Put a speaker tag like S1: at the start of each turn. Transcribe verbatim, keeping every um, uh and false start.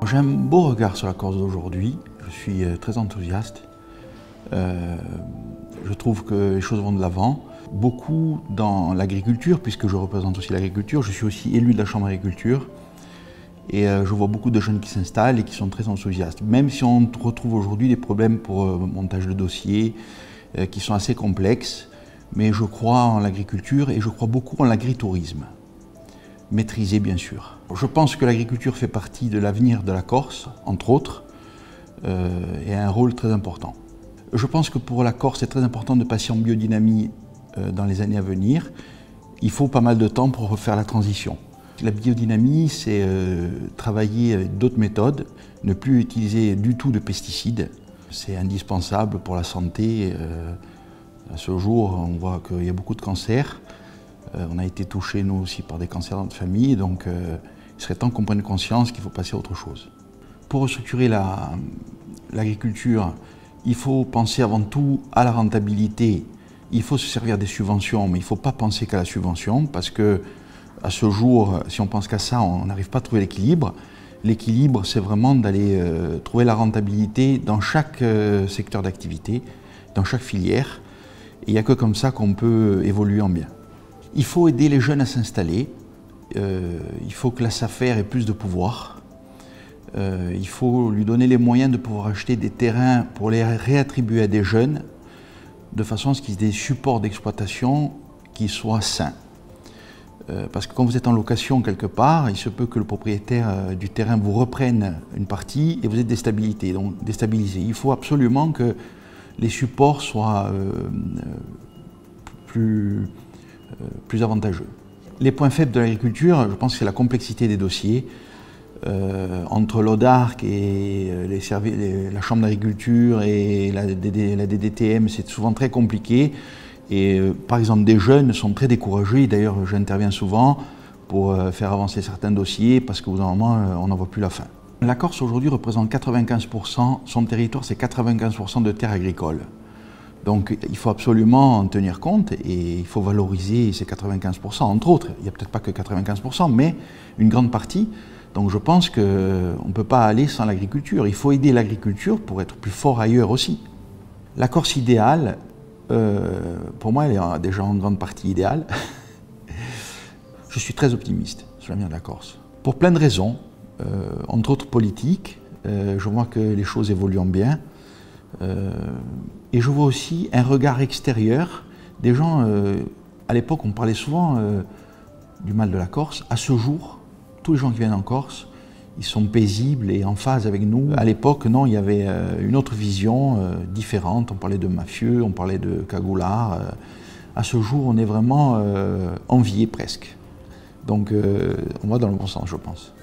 S1: J'ai un beau regard sur la Corse d'aujourd'hui, je suis très enthousiaste. Euh, je trouve que les choses vont de l'avant. Beaucoup dans l'agriculture, puisque je représente aussi l'agriculture, je suis aussi élu de la Chambre d'agriculture. Et euh, je vois beaucoup de jeunes qui s'installent et qui sont très enthousiastes. Même si on retrouve aujourd'hui des problèmes pour euh, montage de dossiers euh, qui sont assez complexes, mais je crois en l'agriculture et je crois beaucoup en l'agritourisme. Maîtrisé bien sûr. Je pense que l'agriculture fait partie de l'avenir de la Corse, entre autres, euh, et a un rôle très important. Je pense que pour la Corse, c'est très important de passer en biodynamie euh, dans les années à venir. Il faut pas mal de temps pour refaire la transition. La biodynamie, c'est euh, travailler avec d'autres méthodes, ne plus utiliser du tout de pesticides. C'est indispensable pour la santé. Euh, à ce jour, on voit qu'il y a beaucoup de cancers. Euh, on a été touchés, nous aussi, par des cancers dans notre famille, donc euh, il serait temps qu'on prenne conscience qu'il faut passer à autre chose. Pour restructurer l'agriculture, il faut penser avant tout à la rentabilité. Il faut se servir des subventions, mais il ne faut pas penser qu'à la subvention, parce que à ce jour, si on pense qu'à ça, on n'arrive pas à trouver l'équilibre. L'équilibre, c'est vraiment d'aller euh, trouver la rentabilité dans chaque euh, secteur d'activité, dans chaque filière. Et il n'y a que comme ça qu'on peut évoluer en bien. Il faut aider les jeunes à s'installer. Euh, il faut que la SAFER ait plus de pouvoir. Euh, il faut lui donner les moyens de pouvoir acheter des terrains pour les réattribuer à des jeunes, de façon à ce qu'ils aient des supports d'exploitation qui soient sains. Euh, parce que quand vous êtes en location quelque part, il se peut que le propriétaire euh, du terrain vous reprenne une partie et vous êtes déstabilisé. Donc, déstabilisé. Il faut absolument que les supports soient euh, plus, euh, plus avantageux. Les points faibles de l'agriculture, je pense que c'est la complexité des dossiers. Euh, entre l'O D A R C et les les, la Chambre d'agriculture et la, la D D T M, c'est souvent très compliqué. Et euh, par exemple, des jeunes sont très découragés. D'ailleurs, j'interviens souvent pour euh, faire avancer certains dossiers parce qu'au bout d'un moment, euh, on n'en voit plus la fin. La Corse aujourd'hui représente quatre-vingt-quinze pour cent, son territoire c'est quatre-vingt-quinze pour cent de terres agricoles. Donc il faut absolument en tenir compte et il faut valoriser ces quatre-vingt-quinze pour cent, entre autres. Il n'y a peut-être pas que quatre-vingt-quinze pour cent, mais une grande partie. Donc je pense qu'on ne peut pas aller sans l'agriculture. Il faut aider l'agriculture pour être plus fort ailleurs aussi. La Corse idéale, euh, pour moi, elle est déjà en grande partie idéale. Je suis très optimiste sur l'avenir de la Corse. Pour plein de raisons, euh, entre autres politiques, euh, je vois que les choses évoluent bien. Euh, et je vois aussi un regard extérieur. Des gens, euh, à l'époque, on parlait souvent euh, du mal de la Corse. À ce jour, tous les gens qui viennent en Corse, ils sont paisibles et en phase avec nous. À l'époque, non, il y avait euh, une autre vision euh, différente. On parlait de mafieux, on parlait de cagoulards. Euh, à ce jour, on est vraiment euh, enviés presque. Donc, euh, on va dans le bon sens, je pense.